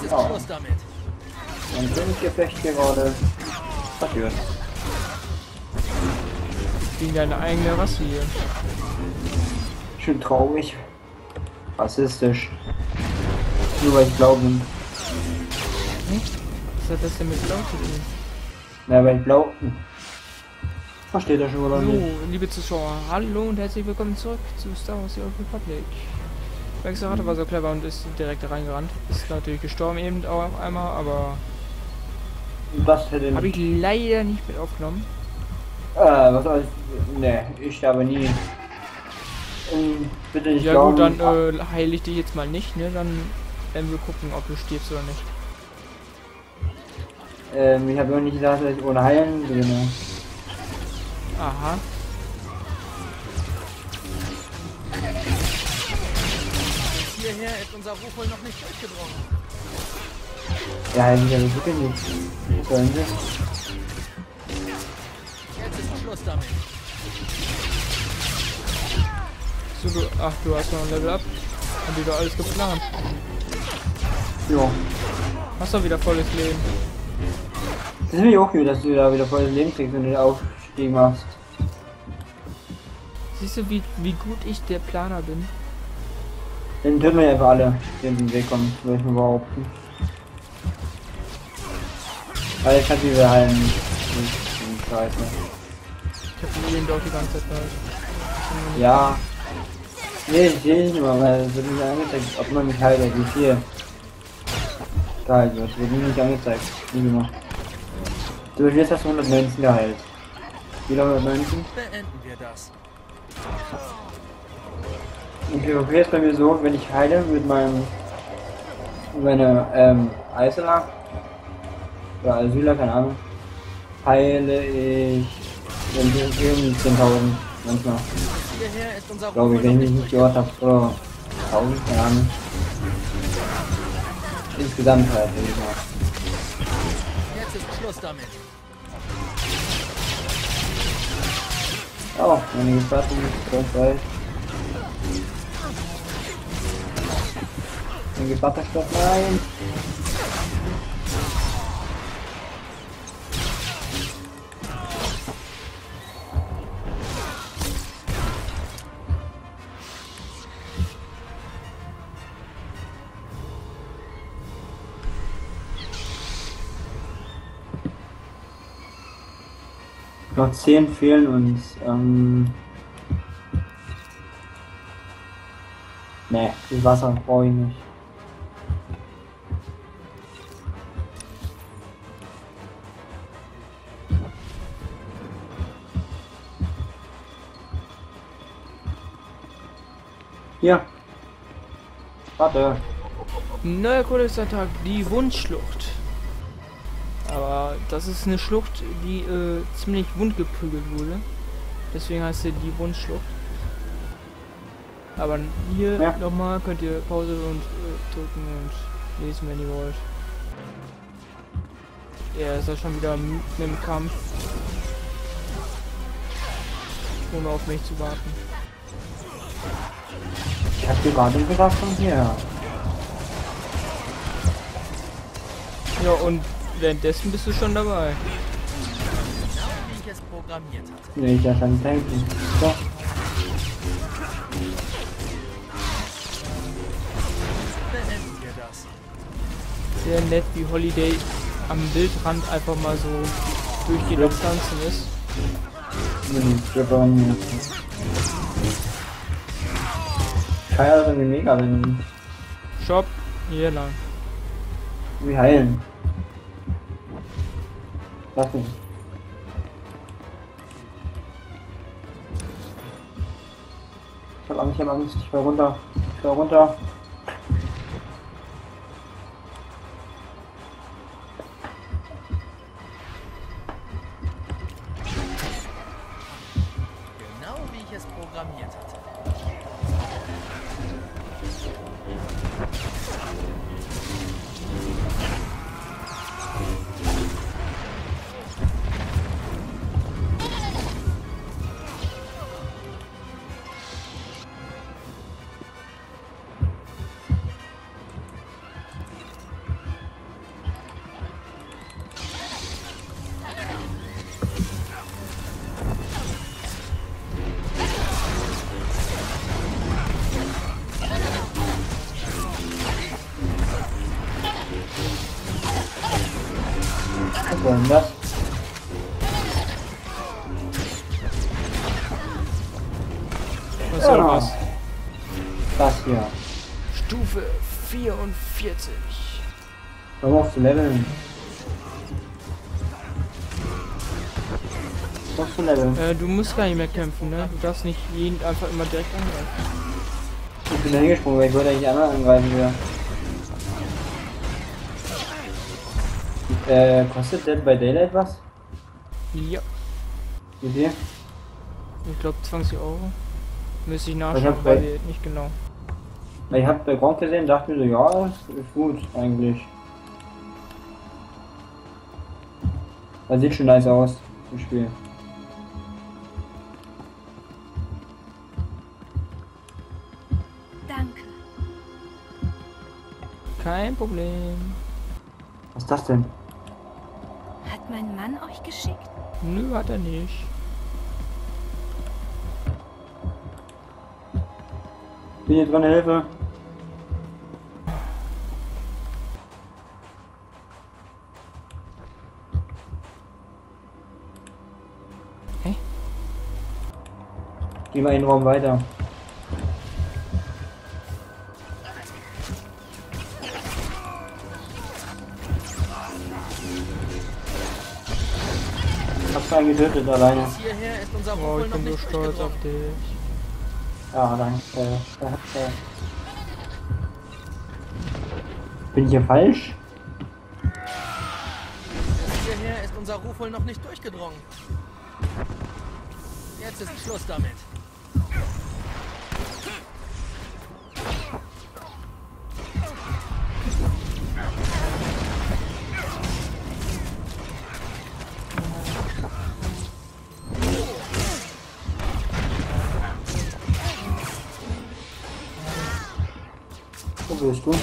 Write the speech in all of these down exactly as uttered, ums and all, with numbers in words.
ist Oh. Schluss damit. Ein Königsgefecht gerade passiert. Gegen deine eigene Rasse hier. Schön traurig. Rassistisch. Nur weil ich blau bin. Was hat das denn mit Blau zu tun? Na, weil ich blau. Hm. Versteht er schon oder So, nicht? liebe Zuschauer, hallo und herzlich willkommen zurück zu Star Wars The Old Republic. Wexerate war so clever und ist direkt reingerannt. Ist natürlich gestorben eben auch einmal, aber Was hätte habe ich leider nicht mit aufgenommen. Äh, was soll ich. Ne, ich sterbe nie. Ähm, bitte nicht Ja glauben. gut, dann äh, heile ich dich jetzt mal nicht, ne? Dann werden wir gucken, ob du stirbst oder nicht. Ähm, ich habe auch nicht gesagt, dass ich ohne Heilen gewinne. Aha. Hierher ist unser Ruf wohl noch nicht durchgebrochen. Ja, ich habe wirklich nichts. Sollen sie? Jetzt ist Schluss damit. So, du, ach, du hast noch ein Level Up. Haben die doch alles geplant. Ja. Hast doch wieder volles Leben. Das finde ich auch gut, dass du da wieder volles Leben kriegst und den Aufstieg machst. Siehst du, wie, wie gut ich der Planer bin? Dann töten wir ja einfach alle, die in den Weg kommen, würde ich mal behaupten. Weil ich kann diese heilen nicht. nicht scheiße. Ich hab die eben doch die ganze Zeit gehört. Ja. Nee, ich sehe nicht immer, weil es wird nicht angezeigt, ob man mich heilt, wie viel. Geheilt wird, wird nie nicht angezeigt. Nie gemacht. Du wirst hast hundertneunzehn geheilt. Wieder hundertneunzehn? Beenden wir das. Und PvP ist bei mir so, wenn ich heile mit meinem meine ähm Eisela oder Asyler, keine Ahnung, heile ich wenn PvP um die zehntausend manchmal. Hierher ist unser Ruf Glaube wohl ich, noch wenn ich nicht nicht gehört durchgebrochen. habe, so tausend, keine Ahnung. Insgesamt halt, würde ich mal. Jetzt ist Schluss damit. Oh, meine Gefährtin ist ganz weit. Mein Gevatterstoff, nein! Noch zehn fehlen uns. Ähm ne, das Wasser brauche ich nicht. Hier. Warte. Neuer Kodexantrag, die Wundschlucht. Aber das ist eine Schlucht, die äh, ziemlich wund geprügelt wurde. Deswegen heißt sie die Wundschlucht. Aber hier Ja. nochmal könnt ihr Pause und äh, drücken und lesen, wenn ihr wollt. Er ist ja schon wieder mitten im Kampf. Ohne auf mich zu warten. Ich hab dir gerade gesagt von hier. Ja, und währenddessen bist du schon dabei. Genau wie ich es programmiert hatte. Nee, ich das an denken. So. Beenden wir das. Sehr nett, wie Holiday am Bildrand einfach mal so durchgeht und tanzen ist. Kaya ist mega, wenn Shop, hier lang. wir heilen. Lass mich. Ich hab Angst, ich hab Angst, ich fall runter. Ich fall runter. Genau wie ich es programmiert hatte. denn das? Was soll Ja. was? Das hier. Stufe vierundvierzig. Warum auf zu leveln? Was zu leveln? Äh, du musst gar nicht mehr kämpfen, ne? Du darfst nicht jeden einfach immer direkt angreifen. Ich bin da hingesprungen, weil ich wollte eigentlich anderen angreifen wieder. Äh, kostet Dead by Daylight was? Ja, Wie viel? ich glaube zwanzig Euro. Müsste ich Ich nachschauen, hab weil bei- wir nicht genau. Weil ich hab bei Gronk gesehen, dachte mir so, ja, ist, ist gut eigentlich. Das sieht schon nice aus, das Spiel. Danke. Kein Problem. Was ist das denn? Hat mein Mann euch geschickt? Nö, hat er nicht. Bin hier dran, Hilfe. Hä? Geh mal in den Raum weiter. Hab's einen getötet alleine. Bis hierher ist unser Ruf Oh, wohl ich noch bin so nicht stolz auf durchgedrungen. dich. Ja, danke. danke. Bin ich hier falsch? Bis hierher ist unser Ruf wohl noch nicht durchgedrungen. Jetzt ist Schluss damit. Wo bist du? Hat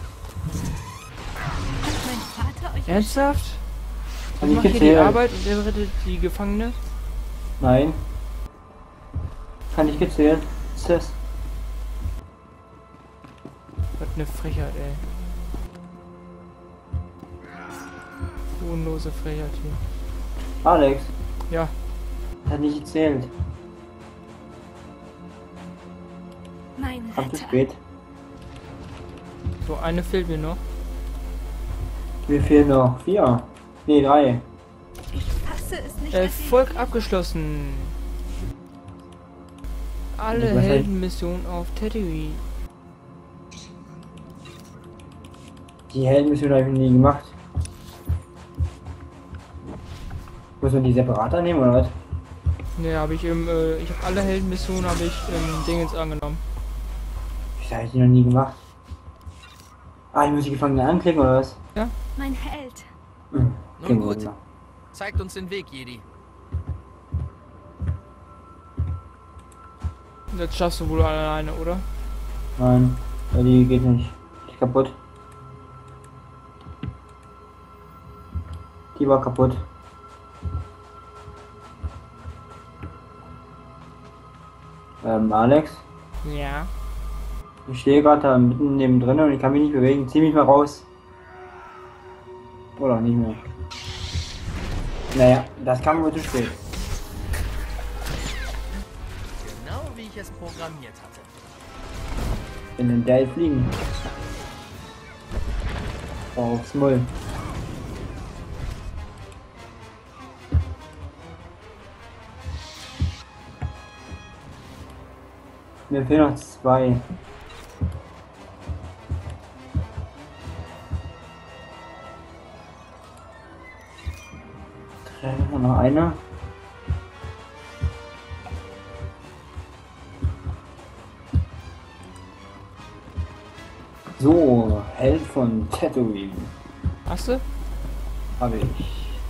mein Vater euch Ernsthaft? Kann Ich ich mach hier die gezählt? Arbeit und er rettet die Gefangene? Nein. Kann ich gezählt? Was ist das? Was eine Frechheit, ey. Bodenlose Frechheit hier. Alex, Ja, hat nicht gezählt. Mein Kam zu Retter. spät. so eine fehlt mir noch. Mir fehlen noch vier. Nee, drei. Ich fasse es nicht, dass ihr Erfolg abgeschlossen. Alle Ich weiß nicht. Heldenmissionen auf Tatooine. Die Heldenmission habe ich noch nie gemacht. Muss man die separat annehmen oder was? Ne, habe ich im, äh, ich habe alle Heldenmissionen habe ich im Dingens angenommen. Ich habe die noch nie gemacht. Ah, ich muss die Gefangenen anklicken oder was? mein Held. Hm. Nun klingt gut. gut. Zeigt uns den Weg, Jedi. Das schaffst du wohl alleine, oder? Nein, weil die geht nicht. Die ist kaputt. Die war kaputt. Ähm, Alex? Ja. Ich stehe gerade da mitten neben drin und ich kann mich nicht bewegen. Zieh mich mal raus. Oder nicht mehr. Naja, das kam wohl zu spät. Genau wie ich es programmiert hatte. In den Dell fliegen. Aufs Mull. Mir fehlen noch zwei. Drei, noch einer. So, Held von Tatooine. Hast du? Habe ich.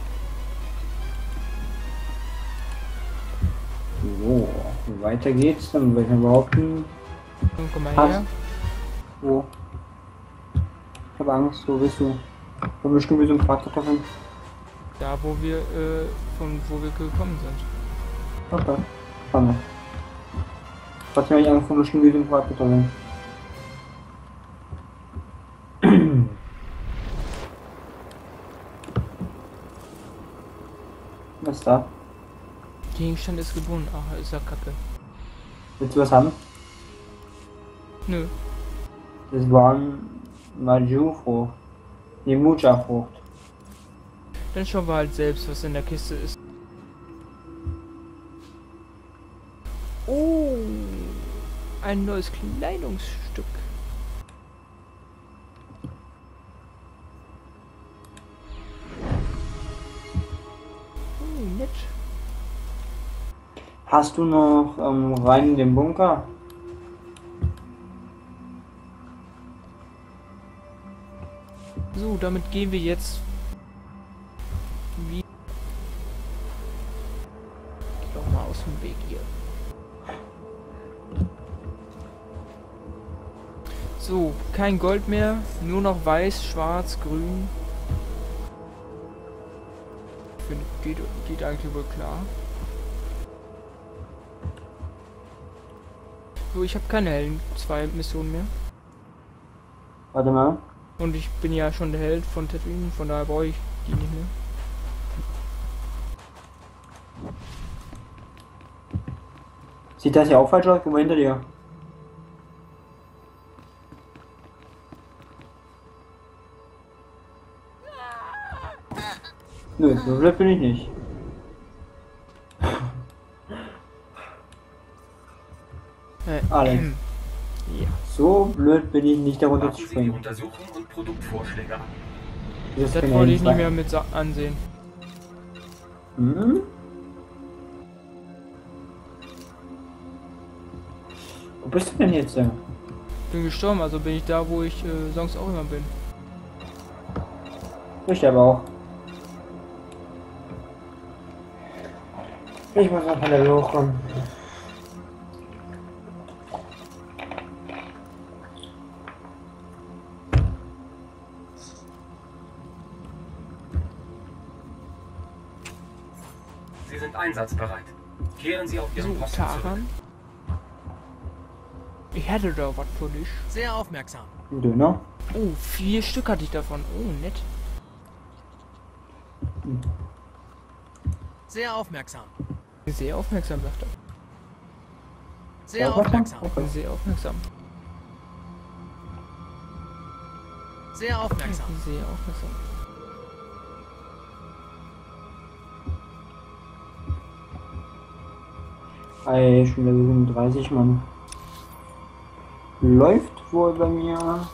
So, weiter geht's. Dann würde ich mal behaupten. Nun, komm mal Hast- her. Wo? Ich habe Angst. Wo bist du? Wo bist du wie so ein Bratkartoffeln? Da, wo wir, äh, von wo wir gekommen sind. Okay. Fahren wir. Trotzdem habe ich Angst vor bestimmt wie so ein Bratkartoffeln. So. Gegenstand ist gebunden. Ach, ist ja kacke. Willst du was haben? Nö. Das waren Maju-Frucht. Die Mucha-Frucht. Dann schauen wir halt selbst, was in der Kiste ist. Oh, ein neues Kleidungsstück. Oh, nett. Hast du noch ähm, rein in den Bunker? So, damit gehen wir jetzt wie doch mal aus dem Weg hier. So, kein Gold mehr, nur noch weiß, schwarz, grün. Ich finde, geht, geht eigentlich wohl klar. So, ich habe keine hellen zwei Missionen mehr. Warte mal. Und ich bin ja schon der Held von Tatooine, von daher brauche ich die nicht mehr. Sieht das hier auch falsch aus? Guck mal hinter dir. Nö, so blöd bin ich nicht. Äh, Alex. ähm, ja. So blöd bin ich nicht, darunter zu Sie die springen. Untersuchung und Produktvorschläge an. Das Das kann wollte ja ich nicht nicht mehr sein. mit sa- ansehen. Hm? Wo bist du denn jetzt? Äh? Bin gestorben, also bin ich da, wo ich äh, sonst auch immer bin. Ich aber auch. Ich muss noch von der Höhe hochkommen. Sie sind einsatzbereit. Kehren Sie auf Ihren So, Posten zurück. Taran. Ich hätte da was für dich. Sehr aufmerksam. Ein Döner. Oh, vier Stück hatte ich davon. Oh, nett. Sehr aufmerksam. Sehr aufmerksam, sagt er. Sehr aufmerksam. Okay. Sehr aufmerksam. Sehr aufmerksam. Sehr aufmerksam. Ey, schon wieder siebenunddreißig, Mann. Läuft wohl bei mir.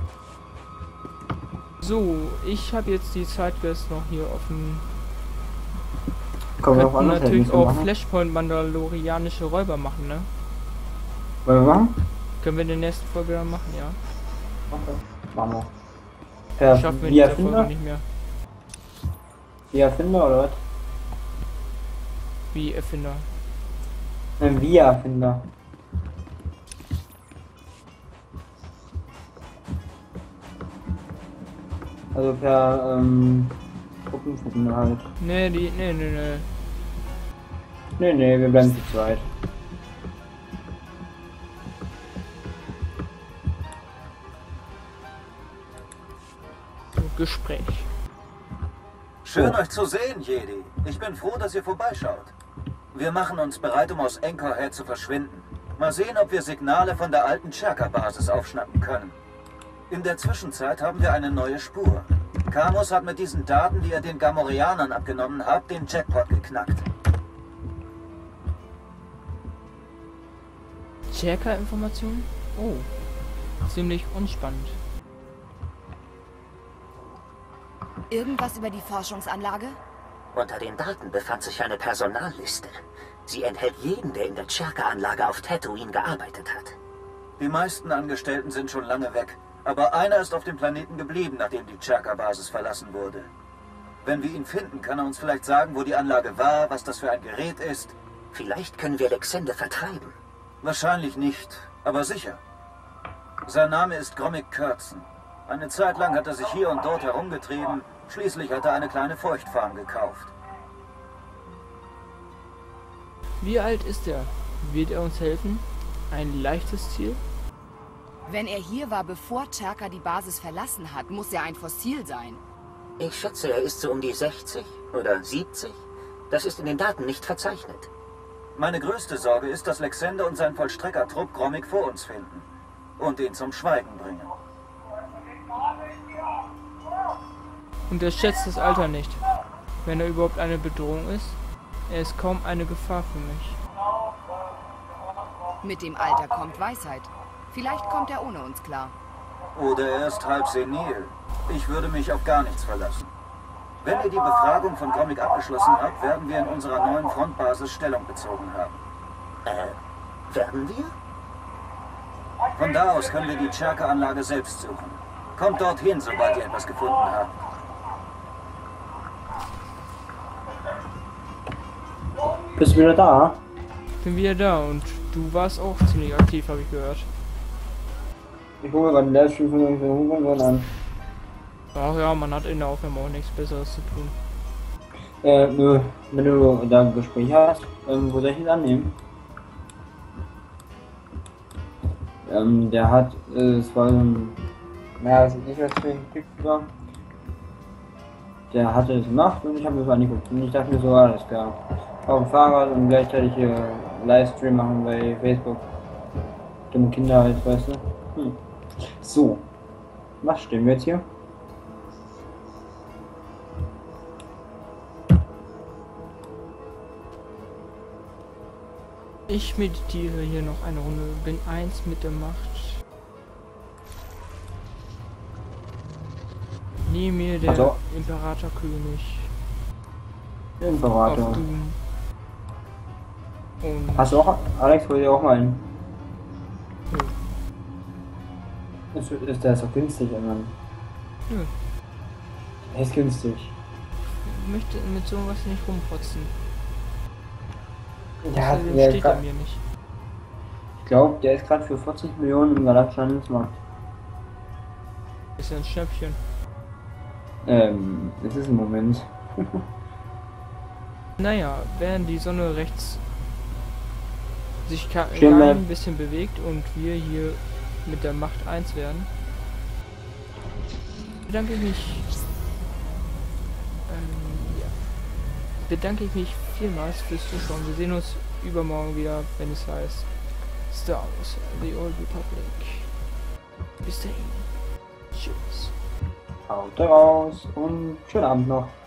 So, ich habe jetzt die Zeitquest noch hier offen. Können wir auch Könnten anders natürlich helfen, auch machen? Flashpoint Mandalorianische Räuber machen, ne? Wollen wir machen? Können wir in der nächsten Folge dann machen, ja. Okay. Machen wir. Per Schaffen wir in Via dieser Folge Finder? nicht mehr. Via Finder oder was? Wie Erfinder. Ein Via Finder. Also per ähm, Gruppenfinder halt. Nee, die. Nee, nee, nee. Nee, nee, wir bleiben zu zweit. So, Gespräch. Schön Oh. euch zu sehen, Jedi. Ich bin froh, dass ihr vorbeischaut. Wir machen uns bereit, um aus Anchorhead zu verschwinden. Mal sehen, ob wir Signale von der alten Chaka-Basis aufschnappen können. In der Zwischenzeit haben wir eine neue Spur. Camus hat mit diesen Daten, die ihr den Gamorreanern abgenommen habt, den Jackpot geknackt. Checker-Informationen? Oh. Ziemlich unspannend. Irgendwas über die Forschungsanlage? Unter den Daten befand sich eine Personalliste. Sie enthält jeden, der in der Cherka-Anlage auf Tatooine gearbeitet hat. Die meisten Angestellten sind schon lange weg, aber einer ist auf dem Planeten geblieben, nachdem die Chaka-Basis verlassen wurde. Wenn wir ihn finden, kann er uns vielleicht sagen, wo die Anlage war, was das für ein Gerät ist. Vielleicht können wir Lexende vertreiben. Wahrscheinlich nicht, aber sicher. Sein Name ist Gromit Kurtzen. Eine Zeit lang hat er sich hier und dort herumgetrieben. Schließlich hat er eine kleine Feuchtfarm gekauft. Wie alt ist er? Wird er uns helfen? Ein leichtes Ziel? Wenn er hier war, bevor Chaka die Basis verlassen hat, muss er ein Fossil sein. Ich schätze, er ist so um die sechzig oder siebzig. Das ist in den Daten nicht verzeichnet. Meine größte Sorge ist, dass Lexander und sein Vollstreckertrupp Gromik vor uns finden und ihn zum Schweigen bringen. Und er schätzt das Alter nicht. Wenn er überhaupt eine Bedrohung ist, er ist kaum eine Gefahr für mich. Mit dem Alter kommt Weisheit. Vielleicht kommt er ohne uns klar. Oder er ist halb senil. Ich würde mich auf gar nichts verlassen. Wenn ihr die Befragung von Gromik abgeschlossen habt, werden wir in unserer neuen Frontbasis Stellung bezogen haben. Äh, werden wir? Von da aus können wir die Cherka-Anlage selbst suchen. Kommt dorthin, sobald ihr etwas gefunden habt. Bist du wieder da? Bin wieder da und du warst auch ziemlich aktiv, habe ich gehört. Ich gucke gerade den Livestream von irgendwelchen Huren an. Ach ja, man hat in der Aufnahme auch nichts Besseres zu tun. Äh, nö, wenn du da ein Gespräch hast, ähm, wo soll ich ihn annehmen? Ähm, der hat, äh, es war so ein, naja, weiß nicht, was für ein Typ war. Der hatte es gemacht und ich habe mir das angeguckt und ich dachte mir so, alles klar. Auf dem Fahrrad und gleichzeitig hier Livestream machen bei Facebook. Dumme Kinder halt, weißt du. Hm. So. Was stehen wir jetzt hier? Ich meditiere hier noch eine Runde, bin eins mit der Macht. Neben mir der also, Imperatorkönig. Imperator. Und hast du auch, Alex, wollte ich auch mal einen? Ja. Ist, ist der so günstig, Mann? Ja. Er ist günstig. Ich möchte mit sowas nicht rumprotzen. Ja, der der steht grad, er mir nicht. Ich glaube, der ist gerade für vierzig Millionen im Galaxy-Handelsmarkt. Ist ja ein Schnäppchen. Ähm, das ist ein Moment. Naja, während die Sonne rechts sich ka Stehen ein wir- bisschen bewegt und wir hier mit der Macht eins werden, bedanke ich mich ähm, ja, bedanke ich mich vielmals fürs Zuschauen. Wir sehen uns übermorgen wieder, wenn es heißt Star Wars The Old Republic. Bis dahin. Tschüss. Haut raus und schönen Abend noch.